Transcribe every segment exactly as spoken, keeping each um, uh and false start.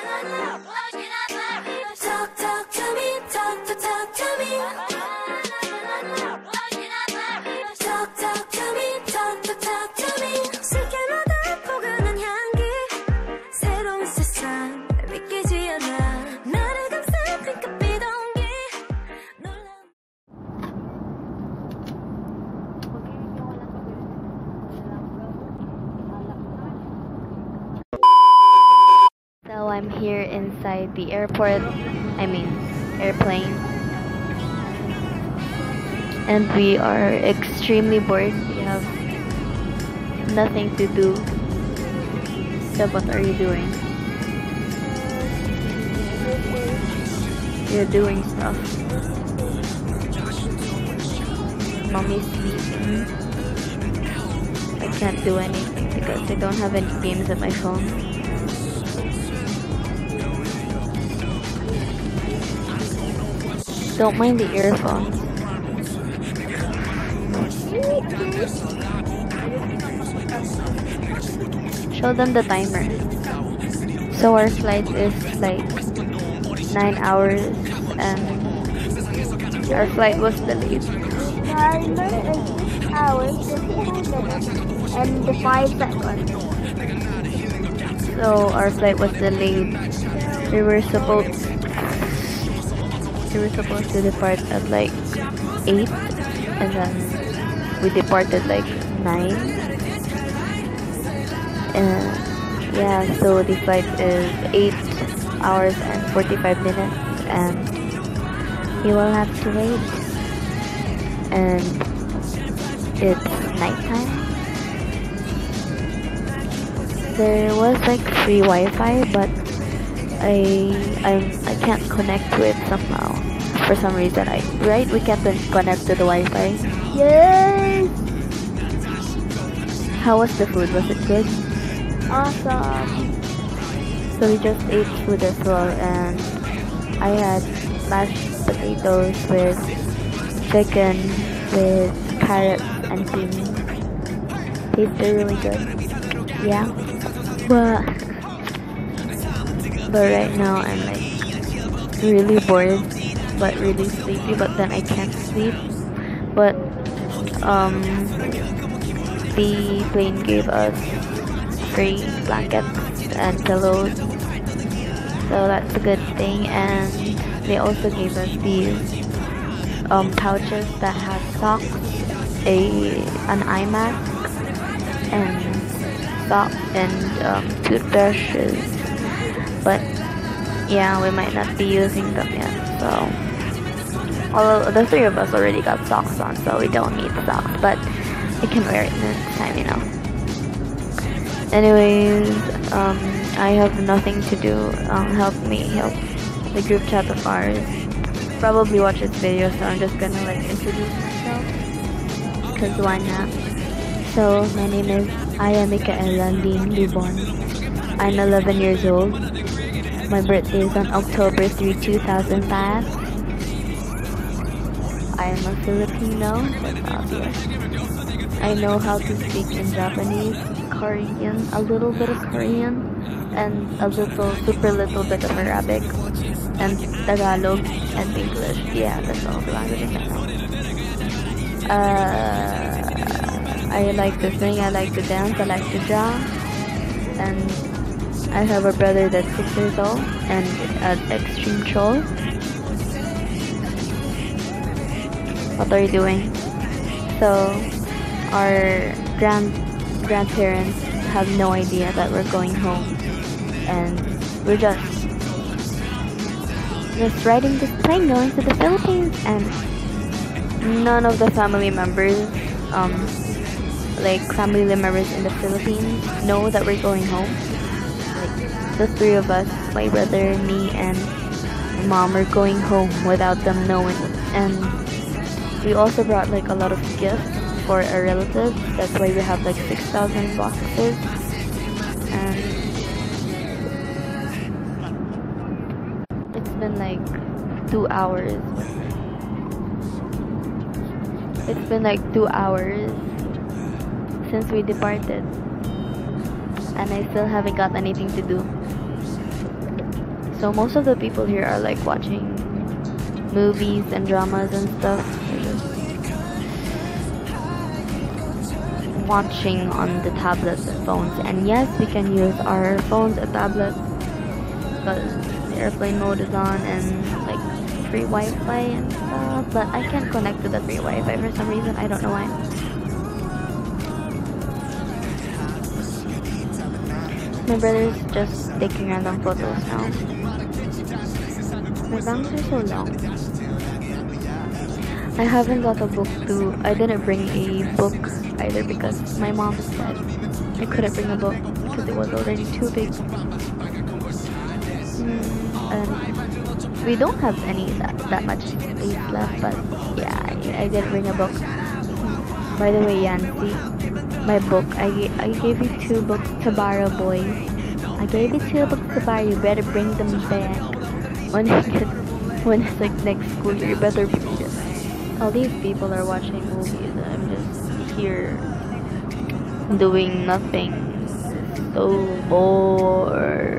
Talk, talk to me, talk, talk, talk to me. Talk, talk to me, talk, talk, talk to me. 시계마다 포근한 향기, 새로운 세상 믿기지 않아. 나를 감싼 핑크빛 온기, 놀라운. So I'm here inside the airport, I mean airplane, and we are extremely bored. We have nothing to do. So what are you doing? You're doing stuff. Mommy's sleeping. I can't do anything because I don't have any games on my phone. Don't mind the earphones. Show them the timer. So our flight is like nine hours and our flight was delayed. Timer is six hours, fifty-nine minutes, and five seconds. So our flight was delayed. We were supposed we were supposed to depart at like eight, and then we departed like nine. And yeah, so the flight is eight hours and forty-five minutes, and you will have to wait. And it's nighttime. There was like free Wi-Fi, but I I I can't connect to it somehow. For some reason, I right we can't connect to the Wi-Fi. Yes! How was the food? Was it good? Awesome! So we just ate food as well, and I had mashed potatoes with chicken, with carrots and beans. Tasted really good. Yeah. But but right now I'm like really bored, but really sleepy. But then I can't sleep. But um, the plane gave us free blankets and pillows, so that's a good thing. And they also gave us these um, pouches that have socks, a an eye mask, and sock and um, toothbrushes. But yeah, we might not be using them yet. So all of, the three of us already got socks on, so we don't need socks. But we can wear it next time, you know. Anyways, um, I have nothing to do. Um, help me help the group chat of ours. Probably watch this video, so I'm just gonna like introduce myself, cause why not? So my name is Aya Micaela Lynn Libon. I'm eleven years old. My birthday is on October third, two thousand five. I am a Filipino, that's obvious. I know how to speak in Japanese, Korean, a little bit of Korean, and a little, super little bit of Arabic, and Tagalog, and English. Yeah, that's all the languages I know. Uh, I like to sing, I like to dance, I like to draw, and I have a brother that's six years old and an extreme troll. What are you doing? So our grand grandparents have no idea that we're going home, and we're just just riding this plane going to the Philippines, and none of the family members, um, like family members in the Philippines, know that we're going home. Like the three of us, my brother, me, and my mom, are going home without them knowing. And we also brought like a lot of gifts for our relatives. That's why we have like six thousand boxes. And it's been like two hours. It's been like two hours since we departed, and I still haven't got anything to do. So most of the people here are like watching movies and dramas and stuff. They're just watching on the tablets and phones. And yes, we can use our phones and tablets because the airplane mode is on and like free Wi-Fi and stuff. But I can't connect to the free Wi-Fi for some reason. I don't know why. My brother's just taking random photos now. My bangs are so long. I haven't got a book too. I didn't bring a book either because my mom said I couldn't bring a book because it was already too big. Mm, and we don't have any that, that much space left, but yeah, I, I didn't bring a book. By the way, Yancy, my book, I, I gave you two books to borrow, boys. I gave you two books to borrow. You better bring them back when it gets, when it's like next school year. You better bring them. All these people are watching movies and I'm just here doing nothing. So bored.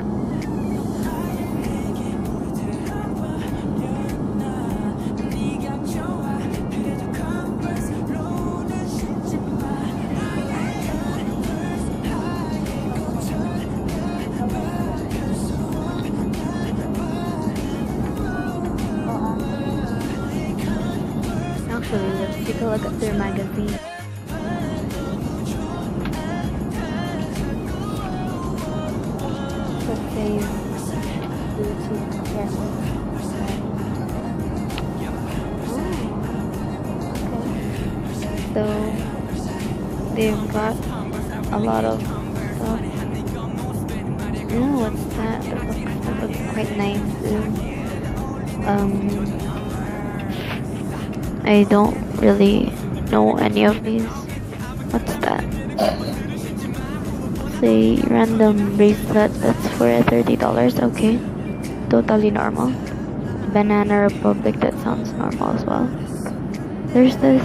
Actually, let's take a look at their magazine. Let's say Bluetooth camera. Oh, okay. So they've got a lot of stuff. Oh, what's that? That looks, that looks quite nice too. Um. I don't really know any of these. What's that? Say random bracelet that's for thirty dollars. Okay, totally normal. Banana Republic, that sounds normal as well. There's this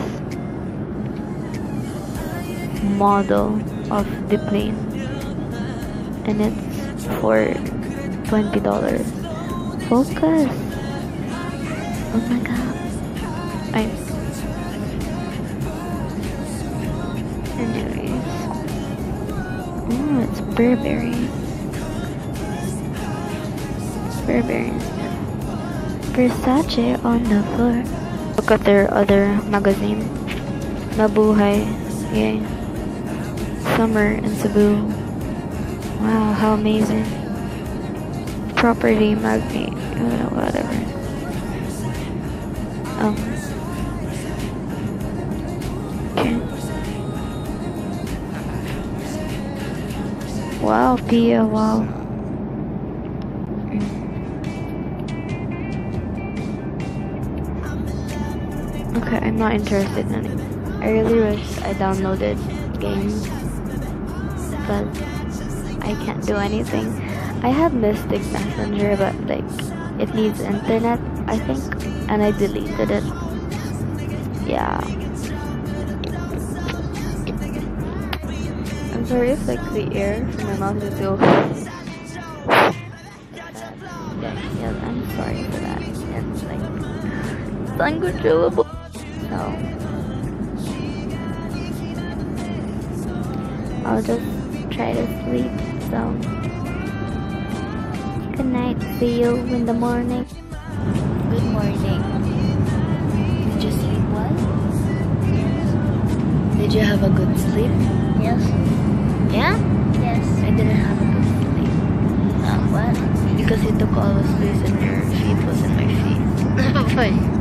model of the plane and it's for twenty dollars. Focus. Oh my god. I Anyways. Oh, it's Burberry. Burberry. Versace on the floor. Look at their other magazine. Mabuhay. Yay. Summer in Cebu. Wow, how amazing. Property magnate. Uh, whatever. Um. Okay. Wow, Pia, wow. Mm. Okay, I'm not interested in it. I really wish I downloaded games, but I can't do anything. I have Mystic Messenger, but like, it needs internet, I think, and I deleted it. Yeah. I'm sorry if like the air from my mouth is so. Yeah, yeah, I'm sorry for that. It's like it's uncontrollable. So I'll just try to sleep. So good night. See you in the morning. Good morning. Did you sleep well? Did you have a good sleep? Yes. Yeah? Yes. I didn't have a good sleep. Uh, what? Because you took all the space and your feet was in my feet.